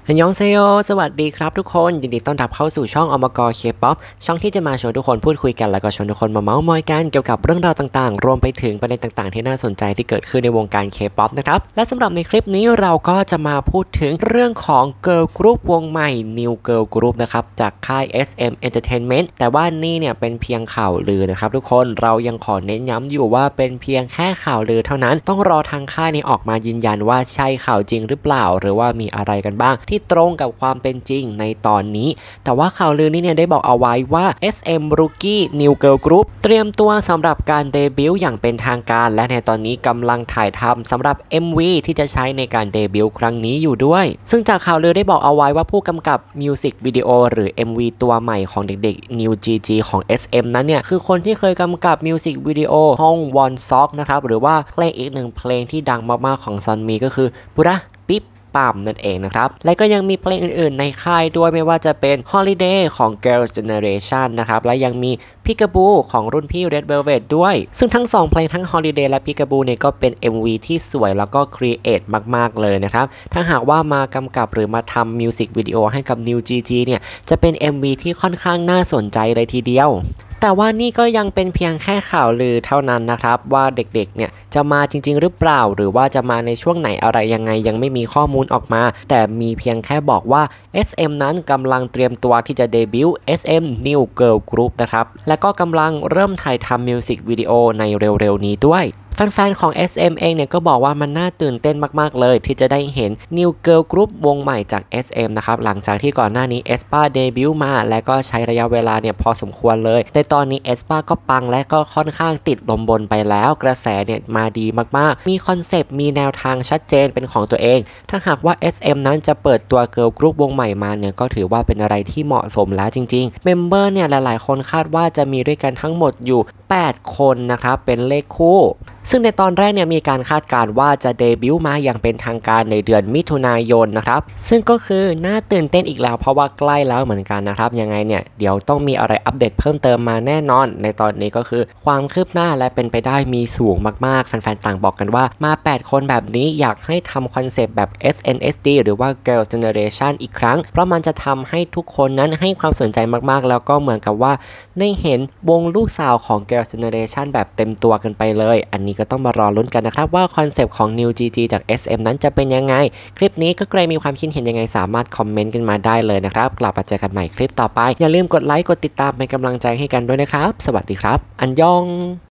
อันยองเซโยสวัสดีครับทุกคนยินดีต้อนรับเข้าสู่ช่องอมกเคป๊อปช่องที่จะมาชวนทุกคนพูดคุยกันแล้วก็ชวนทุกคนมาเมาท์มอยกันเกี่ยวกับเรื่องราวต่างๆรวมไปถึงประเด็นต่างๆที่น่าสนใจที่เกิดขึ้นในวงการเคป๊อปนะครับและสำหรับในคลิปนี้เราก็จะมาพูดถึงเรื่องของเกิร์ลกรุ๊ปวงใหม่ New Girl Group นะครับจากค่าย SM Entertainment แต่ว่านี่เนี่ยเป็นเพียงข่าวลือนะครับทุกคนเรายังขอเน้นย้ำอยู่ว่าเป็นเพียงแค่ข่าวลือเท่านั้นต้องรอทางค่ายนี้ออกมายืนยันว่าใช่ข่าวจริงหรือเปล่าหรือว่ามีอะไรกันบ้างที่ตรงกับความเป็นจริงในตอนนี้แต่ว่าข่าวลือนี้เนี่ยได้บอกเอาไว้ว่า SM Rookie New Girl Group เตรียมตัวสำหรับการเดบิวต์อย่างเป็นทางการและในตอนนี้กำลังถ่ายทำสำหรับ MV ที่จะใช้ในการเดบิวต์ครั้งนี้อยู่ด้วยซึ่งจากข่าวลือได้บอกเอาไว้ว่าผู้กำกับมิวสิกวิดีโอหรือ MV ตัวใหม่ของเด็กๆ New GG ของ SM นั้นเนี่ยคือคนที่เคยกำกับมิวสิกวิดีโอห้องวอนซ็อกนะครับหรือว่าเพลงอีกหนึ่งเพลงที่ดังมากๆของซอนมีก็คือบุระปิ๊บปั๊มนั่นเองนะครับและก็ยังมีเพลงอื่นๆในค่ายด้วยไม่ว่าจะเป็น Holiday ของ Girls' Generation นะครับและยังมี Peekaboo ของรุ่นพี่ Red Velvet ด้วยซึ่งทั้ง2เพลงทั้ง Holiday และ Peekaboo เนี่ยก็เป็น MV ที่สวยแล้วก็ครีเอทมากๆเลยนะครับถ้าหากว่ามากำกับหรือมาทำมิวสิกวิดีโอให้กับ New GG เนี่ยจะเป็น MV ที่ค่อนข้างน่าสนใจเลยทีเดียวแต่ว่านี่ก็ยังเป็นเพียงแค่ข่าวลือเท่านั้นนะครับว่าเด็กๆเนี่ยจะมาจริงๆหรือเปล่าหรือว่าจะมาในช่วงไหนอะไรยังไงยังไม่มีข้อมูลออกมาแต่มีเพียงแค่บอกว่า SM นั้นกำลังเตรียมตัวที่จะเดบิวต์ SM New Girl Group นะครับและก็กำลังเริ่มถ่ายทำมิวสิกวิดีโอในเร็วๆนี้ด้วยแฟนๆของ SM เองเนี่ยก็บอกว่ามันน่าตื่นเต้นมากๆเลยที่จะได้เห็น New Girl Group วงใหม่จาก SM นะครับหลังจากที่ก่อนหน้านี้ aespa เดบิวต์มาและก็ใช้ระยะเวลาเนี่ยพอสมควรเลยแต่ตอนนี้ aespa ก็ปังและก็ค่อนข้างติดลมบนไปแล้วกระแสเนี่ยมาดีมากๆมีคอนเซปต์มีแนวทางชัดเจนเป็นของตัวเองถ้าหากว่า SM นั้นจะเปิดตัว Girl Group วงใหม่มาเนี่ยก็ถือว่าเป็นอะไรที่เหมาะสมแล้วจริงๆเมมเบอร์เนี่ยหลายๆคนคาดว่าจะมีด้วยกันทั้งหมดอยู่8คนนะครับเป็นเลขคู่ซึ่งในตอนแรกเนี่ยมีการคาดการณ์ว่าจะเดบิวต์มาอย่างเป็นทางการในเดือนมิถุนายนนะครับซึ่งก็คือน่าตื่นเต้นอีกแล้วเพราะว่าใกล้แล้วเหมือนกันนะครับยังไงเนี่ยเดี๋ยวต้องมีอะไรอัปเดตเพิ่มเติมมาแน่นอนในตอนนี้ก็คือความคืบหน้าและเป็นไปได้มีสูงมากๆแฟนๆต่างบอกกันว่ามา8คนแบบนี้อยากให้ทำคอนเซปต์แบบ SNSD หรือว่า Girls' Generation อีกครั้งเพราะมันจะทำให้ทุกคนนั้นให้ความสนใจมากๆแล้วก็เหมือนกับว่าได้เห็นวงลูกสาวของ Girls' Generation แบบเต็มตัวกันไปเลยอันนี้ก็ต้องมารอลุ้นกันนะครับว่าคอนเซปต์ของ New GG จาก SM นั้นจะเป็นยังไงคลิปนี้ก็ใครมีความคิดเห็นยังไงสามารถคอมเมนต์กันมาได้เลยนะครับกลับมาเจอกันใหม่คลิปต่อไปอย่าลืมกดไลค์กดติดตามเป็นกำลังใจให้กันด้วยนะครับสวัสดีครับอันยอง